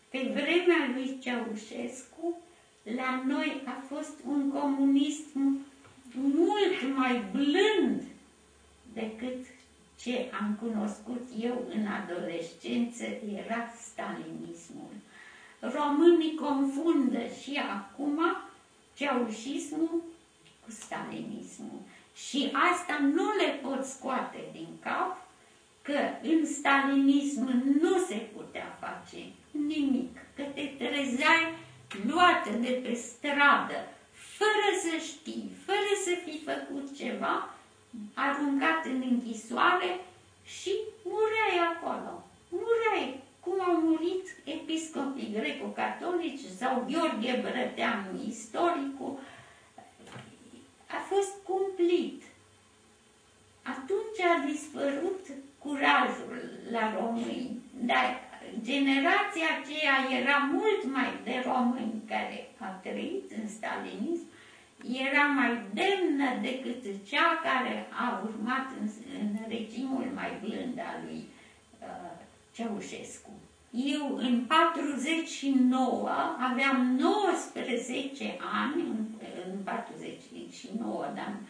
Pe vremea lui Ceaușescu, la noi a fost un comunism mult mai blând decât ce am cunoscut eu în adolescență, era stalinismul. Românii confundă și acum ceaușismul cu stalinismul. Și asta nu le pot scoate din cap, că în stalinism nu se putea face nimic, că te trezeai luată de pe stradă, fără să știi, fără să fi făcut ceva, aruncat în închisoare și mureai acolo. Mureai, cum au murit episcopii greco-catolici sau Gheorghe Brăteanu, istoricul. A fost cumplit. Atunci a dispărut curajul la români, dar generația aceea era mult mai de români care a trăit în stalinism, era mai demnă decât cea care a urmat în regimul mai blând al lui Ceaușescu. Eu în 49 aveam 19 ani, în 49, dar în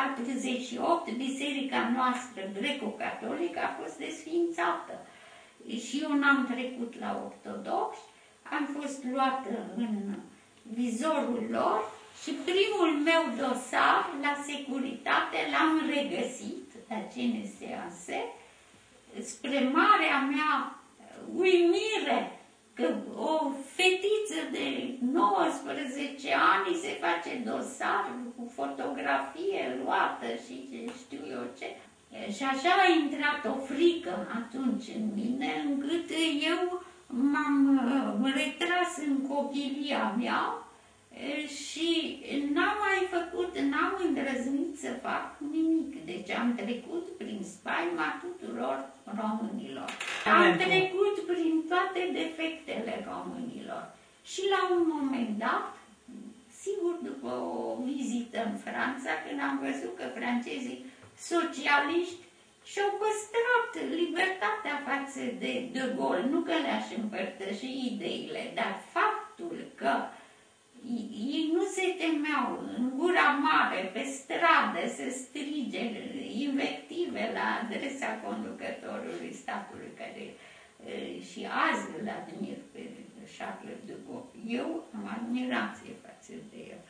48 biserica noastră greco-catolică a fost desființată. Și eu n-am trecut la ortodoxi, am fost luată în vizorul lor și primul meu dosar la securitate l-am regăsit la CNSAS, spre marea mea uimire că o fetiță de 19 ani se face dosar cu fotografie luată și știu eu ce. Și așa a intrat o frică atunci în mine, încât eu m-am retras în copilia mea și n-am mai făcut, n-am îndrăznit să fac nimic. Deci am trecut prin spaima tuturor românilor. Am trecut prin toate defectele românilor. Și la un moment dat, sigur după o vizită în Franța, când am văzut că francezii socialiști și-au păstrat libertatea față de Gaulle, nu că le-aș împărtăși ideile, dar faptul că ei nu se temeau în gura mare, pe stradă, să strige invective la adresa conducătorului statului, care și azi îl admir pe Charles de Gaulle. Eu am admirație față de el.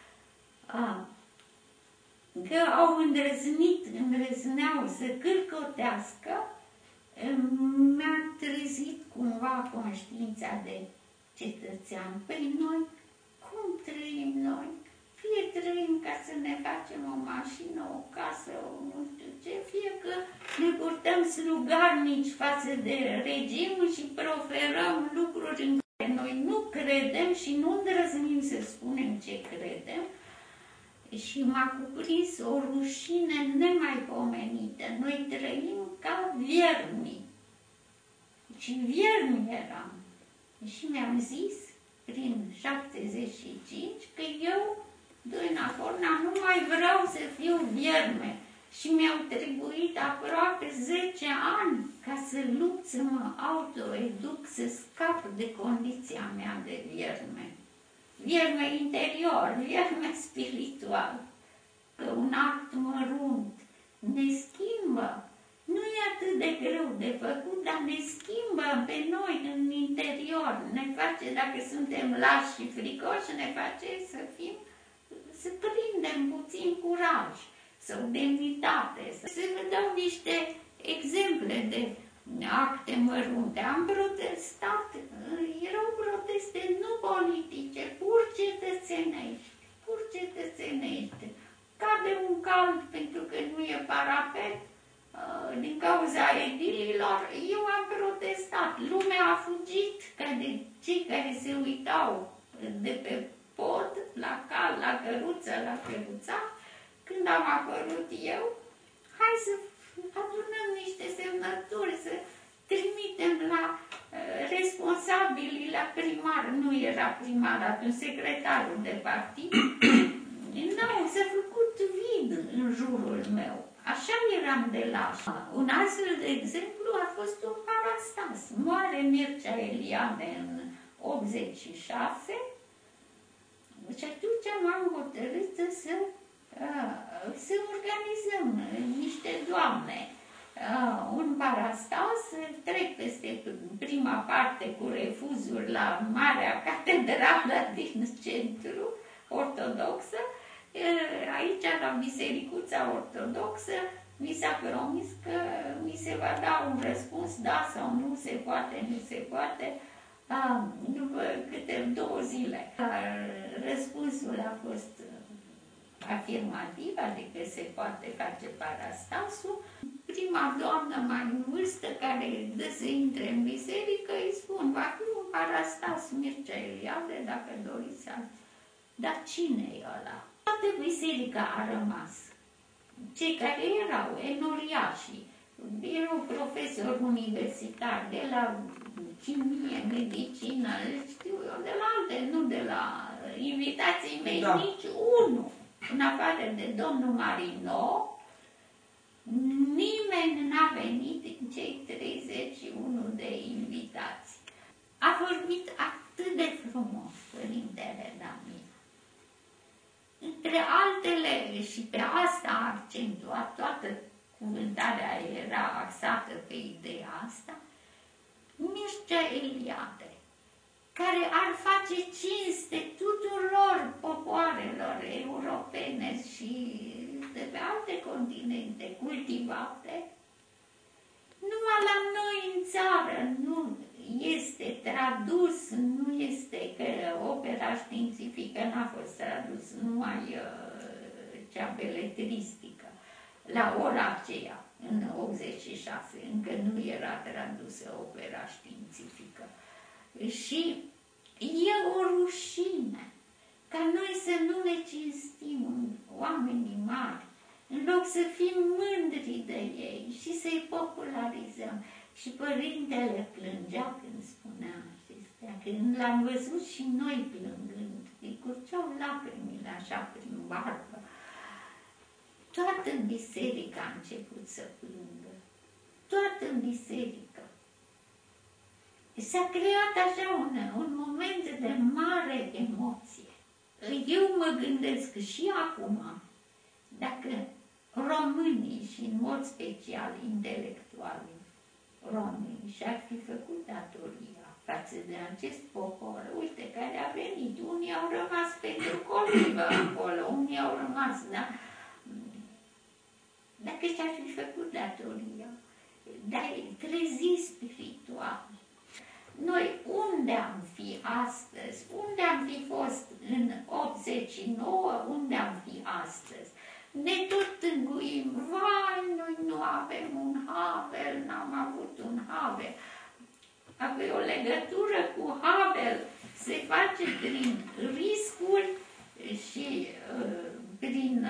Că au îndrăzneau să cârcotească, mi-a trezit cumva conștiința de cetățean. Păi noi, cum trăim noi? Fie trăim ca să ne facem o mașină, o casă, o nu știu ce, fie că ne purtăm slugarnici față de regim și proferăm lucruri în care noi nu credem și nu îndrăznim să spunem ce credem. Și m-a cuprins o rușine nemaipomenită. Noi trăim ca viermi. Și viermi eram. Și mi-am zis, prin 75, că eu, doina Forna, nu mai vreau să fiu vierme. Și mi-au trebuit aproape 10 ani ca să lupt, să mă autoeduc, să scap de condiția mea de vierme. Vierme interior, vierme spiritual, că un act mărunt ne schimbă. Nu e atât de greu de făcut, dar ne schimbă pe noi în interior. Ne face, dacă suntem lași și fricoși, ne face să prindem puțin curaj sau demnitate. Să vă dau niște exemple de acte mărunte. Am protestat, erau proteste nu politice, pur cetățenești. Cade un cald pentru că nu e parapet, din cauza edililor, eu am protestat. Lumea a fugit ca de cei care se uitau de pe pod, la cal, la căruță, la căruța. Când am apărut eu, hai să adunăm niște semnături, să trimitem la responsabilii, la primar, nu era primar, atunci secretarul de partid. Nu, s-a făcut vid în jurul meu. Așa eram de lașă. Un astfel de exemplu a fost un Parastas. Moare Mircea Eliade în 86 și atunci m-am hotărât să organizăm niște doamne un parastas, trec peste prima parte cu refuzuri la Marea Catedrală din centru ortodoxă. Aici, la Bisericuța Ortodoxă, mi s-a promis că mi se va da un răspuns, da sau nu se poate, nu se poate, după câte 2 zile. Răspunsul a fost afirmativ, adică se poate face parastasul. Prima doamnă mai în vârstă care dă să intre în biserică, îi spun, va fi un parastas Mircea Eliade, dacă doriți să... Dar cine e ăla? Toată biserica a rămas. Cei care erau enoriașii, erau profesori universitari de la chimie, medicină, știu eu, de la alte, nu de la invitații mei, da. Nici unul. În afară de domnul Marino, nimeni n-a venit în cei 31 de invitați. A vorbit atât de frumos Părintele Damir. Între altele, și pe asta a accentuat, toată cuvântarea era axată pe ideea asta, Mircea Eliade, care ar face cinste tuturor popoarelor europene și de pe alte continente cultivate, numai la noi în țară nu este tradus, nu este că opera științifică n-a fost tradus, numai cea beletristică, la ora aceea, în 86, încă nu era tradusă opera științifică. Și e o rușine ca noi să nu ne cinstim oamenii mari, în loc să fim mândri de ei și să-i popularizăm. Și Părintele plângea când spunea acestea, când l-am văzut și noi plângând, îi curgeau lacrimile așa prin barbă. Toată biserica a început să plângă, toată biserica. S-a creat așa un moment de mare emoție. Eu mă gândesc și acum, dacă românii și în mod special intelectualii românii și-ar fi făcut datoria față de acest popor, uite, care a venit, unii au rămas pentru colivă acolo, unii au rămas, da? Dacă și-ar fi făcut datoria, dar trezi spiritual. Noi unde am fi astăzi? Unde am fi fost în 89? Unde am fi astăzi? Ne tot tânguim, vai, noi nu avem un Havel, n-am avut un Havel. Apoi o legătură cu Havel se face prin riscuri și prin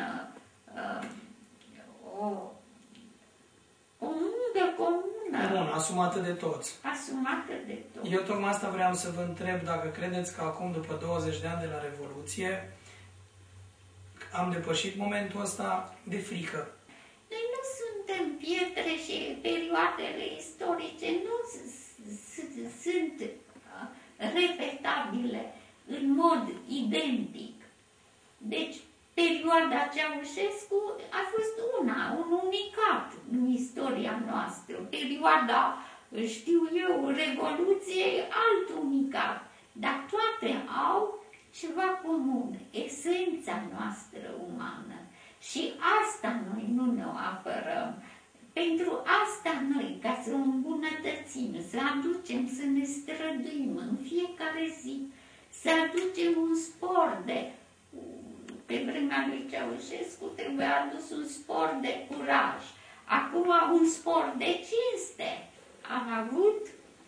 o muncă comună. Bun, asumată de toți. Asumată de toți. Eu tocmai asta vreau să vă întreb, dacă credeți că acum, după 20 de ani de la Revoluție, am depășit momentul ăsta de frică. Noi nu suntem pietre și perioadele istorice nu sunt repetabile în mod identic. Deci, perioada Ceaușescu a fost un unicat în istoria noastră. Perioada, știu eu, Revoluției, alt unicat. Dar toate au ceva comun, esența noastră umană. Și asta noi nu ne apărăm. Pentru asta noi, ca să o îmbunătățim, să aducem, să ne străduim în fiecare zi, să aducem un spor de... Pe vremea lui Ceaușescu trebuie adus un spor de curaj. Acum un spor de cinste. Am avut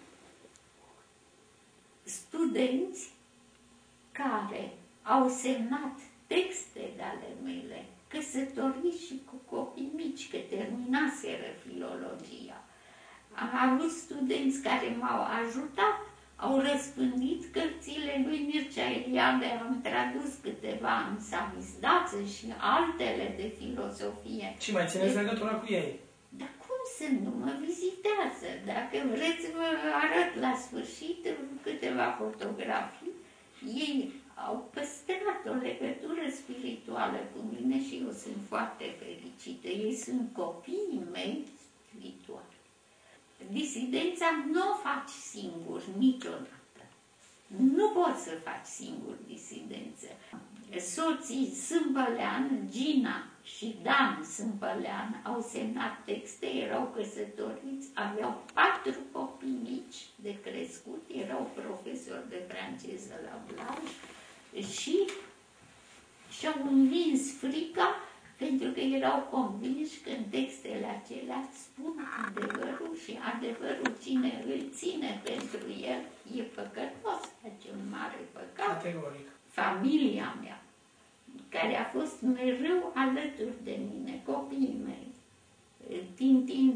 studenți care au semnat texte de ale mele, căsătoriți și cu copii mici, că terminaseră filologia. Am avut studenți care m-au ajutat, au răspândit cărțile lui Mircea Eliade, am tradus câteva în samizdață și altele de filosofie. Și mai țineți legătura cu ei? Dar cum să sunt, nu mă vizitează. Dacă vreți, vă arăt la sfârșit câteva fotografii. Ei au păstrat o legătură spirituală cu mine și eu sunt foarte fericită. Ei sunt copiii mei spirituali. Disidența nu o faci singur niciodată. Nu poți să faci singur disidență. Soții Sâmbălean, Gina și Dan Sâmbălean au semnat texte, erau căsătoriți, aveau 4 copii mici de crescut, erau profesori de franceză la Blaj și și-au învins frica pentru că erau convinși că în textele acelea spun adevărul și adevărul cine îl ține pentru el e păcătos, face un mare păcat. Categoric. Familia mea, care a fost mereu alături de mine, copiii mei, Tintin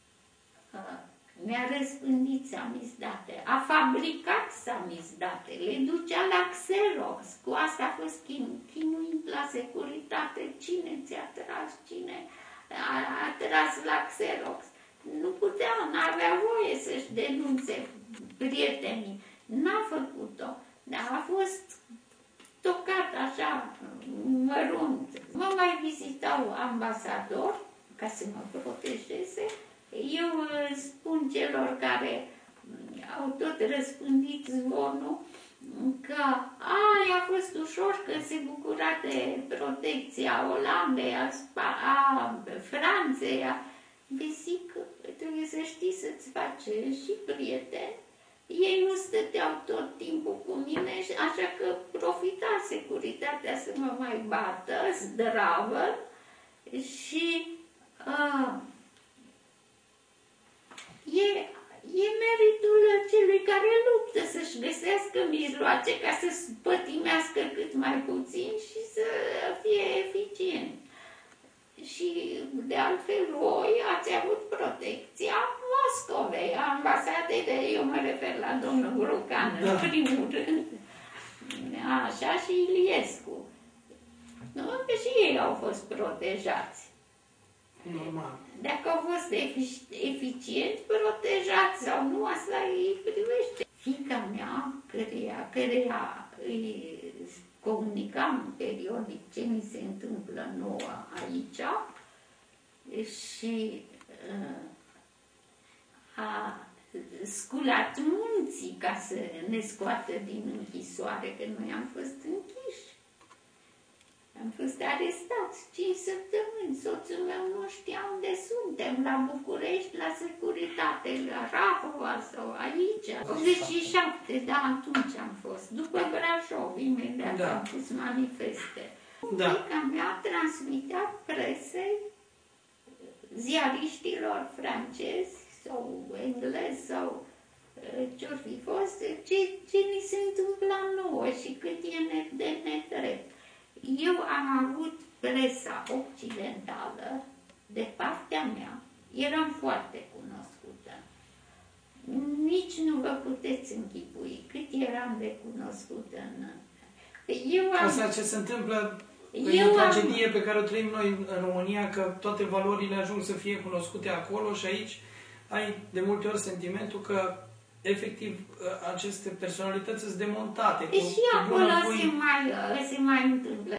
mi-a răspândit samizdate, a fabricat samizdate, le ducea la Xerox, cu asta a fost chinuit la securitate, cine ți-a tras, cine a tras la Xerox. Nu putea, n-avea voie să-și denunțe prietenii, n-a făcut-o, dar a fost tocat așa, mărunt. Mă mai vizitau ambasador, ca să mă protejeze. Eu spun celor care au tot răspândit zvonul că a fost ușor că se bucura de protecția Olandei, a Franței. Deci zic, trebuie să știi să-ți faci și prieteni. Ei nu stăteau tot timpul cu mine, așa că profita securitatea să mă mai bată, zdravă, și e meritul celui care luptă să-și găsească mijloace ca să pătimească cât mai puțin și să fie eficient. Și de altfel voi ați avut protecția Moscovei, a ambasadei, de eu mă refer la domnul Grucan, în primul rând, așa, și Iliescu. Nu? Că și ei au fost protejați. Normal. Dacă au fost eficient protejați sau nu, asta îi privește. Fiica mea, căreia îi comunicam periodic ce mi se întâmplă nouă aici și a sculat munții ca să ne scoată din închisoare, că noi am fost închiși. Am fost arestați 5 săptămâni, soțul meu nu știa unde suntem, la București, la securitate, la Rahova sau aici. 87, da, atunci am fost, după Brașov, imediat am pus manifeste. Fiica mea transmitea presei, ziariștilor francezi sau englezi sau ce-or fi fost, ce ni se întâmpla nouă și cât e de nedrept. Eu am avut presa occidentală, de partea mea, eram foarte cunoscută. Nici nu vă puteți închipui cât eram de cunoscută. Asta ce se întâmplă, e o tragedie pe care o trăim noi în România, că toate valorile ajung să fie cunoscute acolo și aici ai de multe ori sentimentul că efectiv aceste personalități sunt demontate. Și acolo se mai întâmplă.